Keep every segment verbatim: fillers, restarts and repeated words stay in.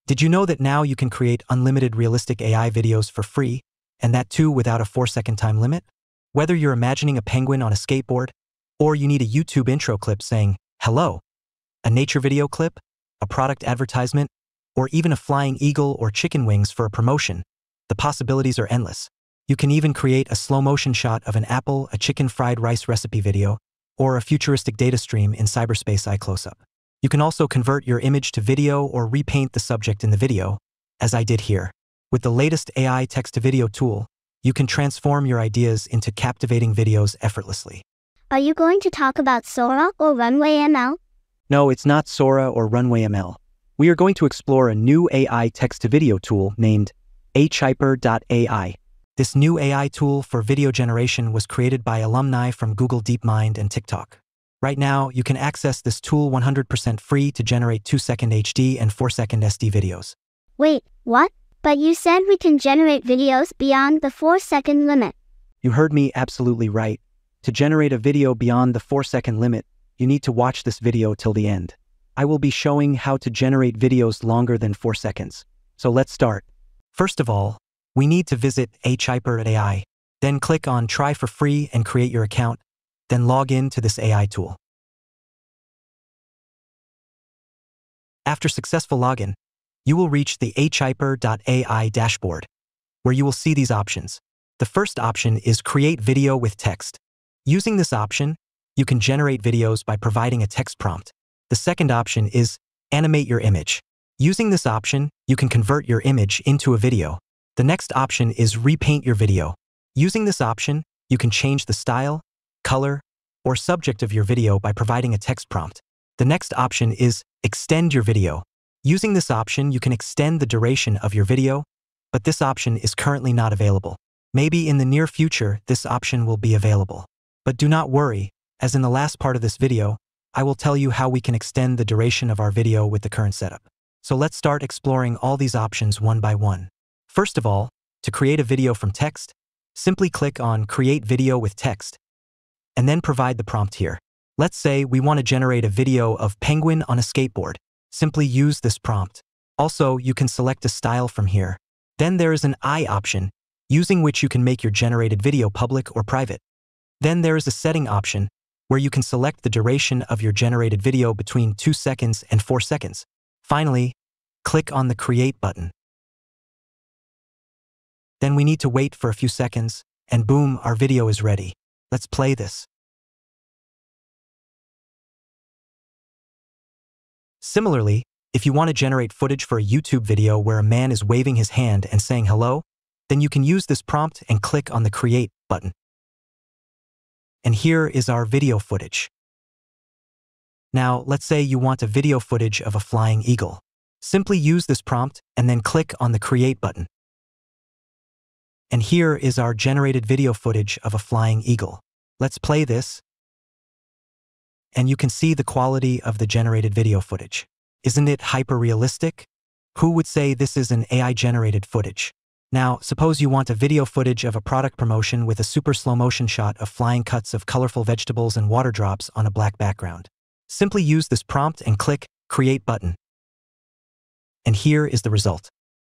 Did you know that now you can create unlimited realistic A I videos for free, and that too without a four second time limit? Whether you're imagining a penguin on a skateboard, or you need a YouTube intro clip saying, hello, a nature video clip, a product advertisement, or even a flying eagle or chicken wings for a promotion, the possibilities are endless. You can even create a slow motion shot of an apple, a chicken fried rice recipe video, or a futuristic data stream in Cyberspace iCloseup. You can also convert your image to video or repaint the subject in the video, as I did here. With the latest A I text-to-video tool, you can transform your ideas into captivating videos effortlessly. Are you going to talk about Sora or Runway M L? No, it's not Sora or Runway M L. We are going to explore a new A I text-to-video tool named H hyper dot A I. This new A I tool for video generation was created by alumni from Google DeepMind and TikTok. Right now, you can access this tool one hundred percent free to generate two second H D and four second S D videos. Wait, what? But you said we can generate videos beyond the four second limit. You heard me absolutely right. To generate a video beyond the four second limit, you need to watch this video till the end. I will be showing how to generate videos longer than four seconds. So let's start. First of all, we need to visit H hyper dot A I. Then click on Try for free and create your account. Then log in to this A I tool. After successful login, you will reach the H hyper dot A I dashboard, where you will see these options. The first option is Create Video with Text. Using this option, you can generate videos by providing a text prompt. The second option is Animate Your Image. Using this option, you can convert your image into a video. The next option is Repaint Your Video. Using this option, you can change the style, color, or subject of your video by providing a text prompt. The next option is Extend Your Video. Using this option, you can extend the duration of your video, but this option is currently not available. Maybe in the near future, this option will be available. But do not worry, as in the last part of this video, I will tell you how we can extend the duration of our video with the current setup. So let's start exploring all these options one by one. First of all, to create a video from text, simply click on Create Video with Text, and then provide the prompt here. Let's say we want to generate a video of penguin on a skateboard. Simply use this prompt. Also, you can select a style from here. Then there is an I option, using which you can make your generated video public or private. Then there is a setting option, where you can select the duration of your generated video between two seconds and four seconds. Finally, click on the Create button. Then we need to wait for a few seconds, and boom, our video is ready. Let's play this. Similarly, if you want to generate footage for a YouTube video where a man is waving his hand and saying hello, then you can use this prompt and click on the Create button. And here is our video footage. Now, let's say you want a video footage of a flying eagle. Simply use this prompt and then click on the Create button. And here is our generated video footage of a flying eagle. Let's play this. And you can see the quality of the generated video footage. Isn't it hyper-realistic? Who would say this is an A I-generated footage? Now, suppose you want a video footage of a product promotion with a super slow-motion shot of flying cuts of colorful vegetables and water drops on a black background. Simply use this prompt and click Create button. And here is the result.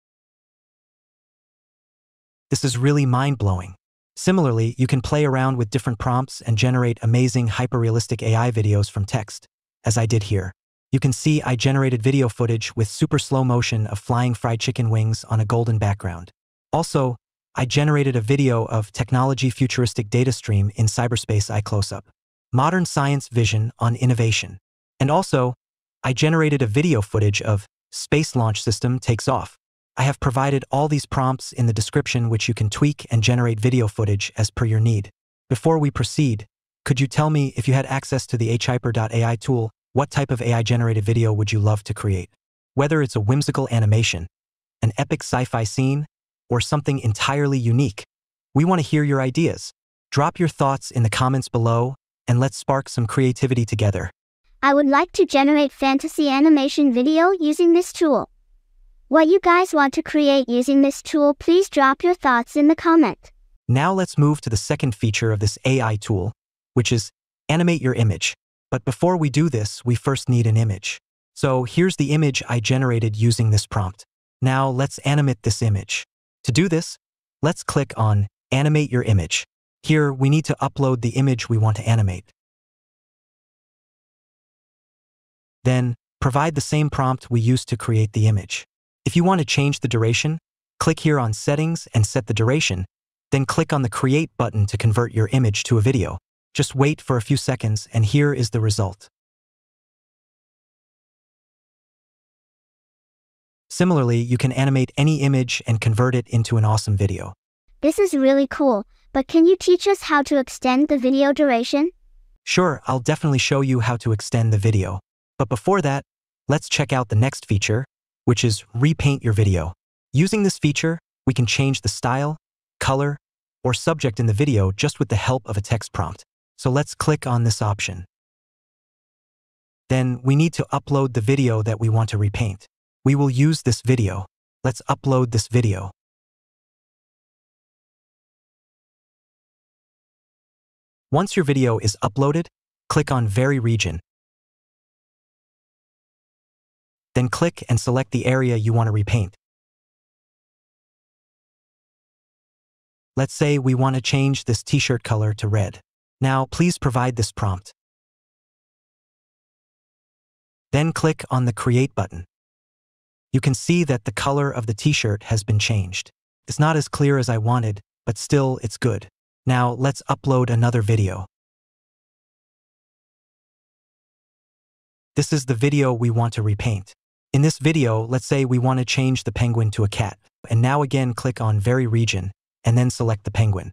This is really mind-blowing. Similarly, you can play around with different prompts and generate amazing hyper-realistic A I videos from text, as I did here. You can see I generated video footage with super slow motion of flying fried chicken wings on a golden background. Also, I generated a video of technology futuristic data stream in Cyberspace iCloseup. Modern science vision on innovation. And also, I generated a video footage of Space Launch System Takes Off. I have provided all these prompts in the description which you can tweak and generate video footage as per your need. Before we proceed, could you tell me if you had access to the H hyper dot A I tool, what type of A I-generated video would you love to create? Whether it's a whimsical animation, an epic sci-fi scene, or something entirely unique, we want to hear your ideas. Drop your thoughts in the comments below, and let's spark some creativity together. I would like to generate fantasy animation video using this tool. What you guys want to create using this tool, please drop your thoughts in the comment. Now let's move to the second feature of this A I tool, which is Animate Your Image. But before we do this, we first need an image. So here's the image I generated using this prompt. Now let's animate this image. To do this, let's click on Animate Your Image. Here, we need to upload the image we want to animate. Then, provide the same prompt we used to create the image. If you want to change the duration, click here on Settings and set the duration, then click on the Create button to convert your image to a video. Just wait for a few seconds and here is the result. Similarly, you can animate any image and convert it into an awesome video. This is really cool, but can you teach us how to extend the video duration? Sure, I'll definitely show you how to extend the video. But before that, let's check out the next feature, which is Repaint Your Video. Using this feature, we can change the style, color, or subject in the video just with the help of a text prompt. So let's click on this option. Then we need to upload the video that we want to repaint. We will use this video. Let's upload this video. Once your video is uploaded, click on Vary Region. Then click and select the area you want to repaint. Let's say we want to change this t-shirt color to red. Now, please provide this prompt. Then click on the Create button. You can see that the color of the t-shirt has been changed. It's not as clear as I wanted, but still it's good. Now let's upload another video. This is the video we want to repaint. In this video, let's say we want to change the penguin to a cat. And now again click on Vary Region, and then select the penguin.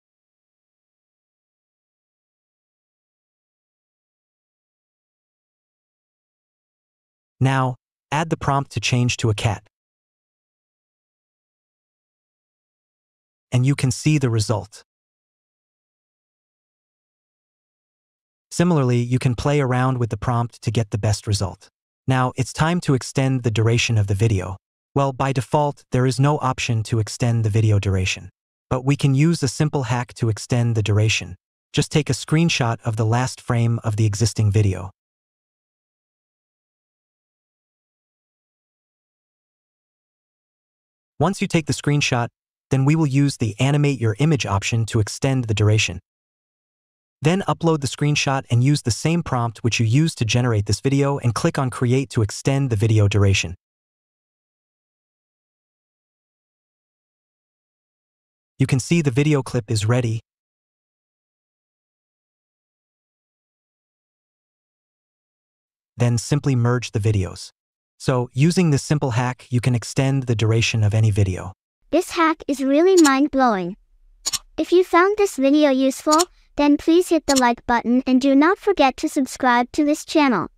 Now, add the prompt to change to a cat. And you can see the result. Similarly, you can play around with the prompt to get the best result. Now, it's time to extend the duration of the video. Well, by default, there is no option to extend the video duration. But we can use a simple hack to extend the duration. Just take a screenshot of the last frame of the existing video. Once you take the screenshot, then we will use the Animate Your Image option to extend the duration. Then upload the screenshot and use the same prompt which you used to generate this video and click on Create to extend the video duration. You can see the video clip is ready. Then simply merge the videos. So, using this simple hack, you can extend the duration of any video. This hack is really mind-blowing. If you found this video useful, then please hit the like button and do not forget to subscribe to this channel.